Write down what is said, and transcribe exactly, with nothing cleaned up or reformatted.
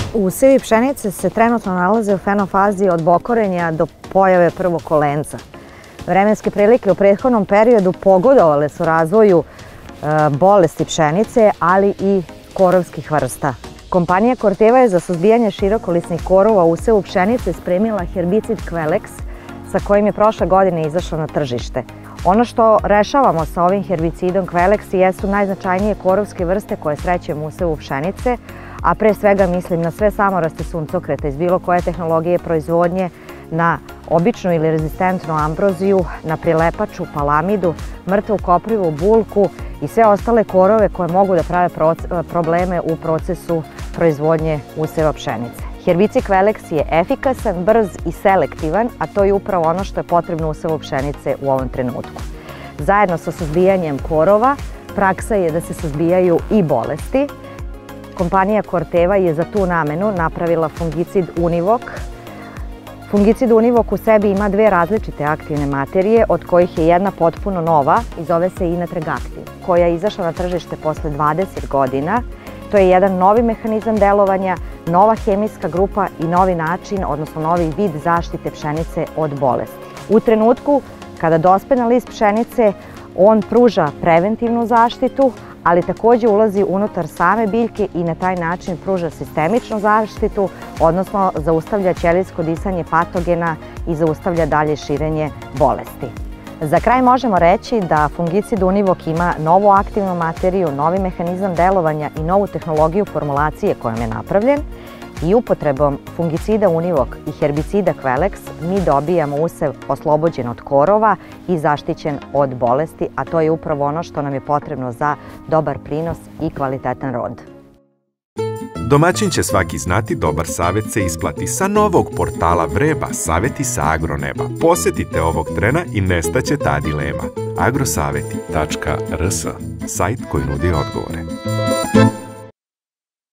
Usevi pšenice se trenutno nalaze u fenofazi od bokorenja do pojave prvog kolenca. Vremenske prilike u prethodnom periodu pogodovale su razvoju bolesti pšenice, ali i korovskih vrsta. Kompanija Corteva je za suzbijanje širokolisnih korova u usevu pšenice spremila herbicid Quelex, sa kojim je prošle godine izašao na tržište. Ono što rešavamo sa ovim herbicidom Quelex jesu najznačajnije korovske vrste koje srećemo u usevu pšenice, a pre svega mislim na sve samoraste suncokreta iz bilo koje tehnologije proizvodnje, na običnu ili rezistentnu ambroziju, na prilepaču, palamidu, mrtvu koprivu, bulku i sve ostale korove koje mogu da prave probleme u procesu proizvodnje useva pšenice. Herbicid Quelex je efikasan, brz i selektivan, a to je upravo ono što je potrebno usevu pšenice u ovom trenutku. Zajedno sa suzbijanjem korova, praksa je da se suzbijaju i bolesti. Kompanija Corteva je za tu namenu napravila fungicid Univok. Fungicid Univok u sebi ima dve različite aktivne materije, od kojih je jedna potpuno nova i zove se Inatreg Activ, koja je izašla na tržište posle dvadeset godina. To je jedan novi mehanizam delovanja, nova hemijska grupa i novi način, odnosno novi vid zaštite pšenice od bolesti. U trenutku kada dospe na list pšenice, on pruža preventivnu zaštitu, ali takođe ulazi unutar same biljke i na taj način pruža sistemičnu zaštitu, odnosno zaustavlja ćelijsko disanje patogena i zaustavlja dalje širenje bolesti. Za kraj možemo reći da fungicid Univok ima novu aktivnu materiju, novi mehanizam delovanja i novu tehnologiju formulacije kojom je napravljen i upotrebom fungicida Univok i herbicida Quelex mi dobijamo usev oslobođen od korova i zaštićen od bolesti, a to je upravo ono što nam je potrebno za dobar prinos i kvalitetan rod. Domaćin će svaki znati, dobar savjet se isplati. Sa novog portala Vreba, savjeti sa agroneba. Posetite ovog trena i nestaće ta dilema. agrosaveti tačka rs, sajt koji nudi odgovore.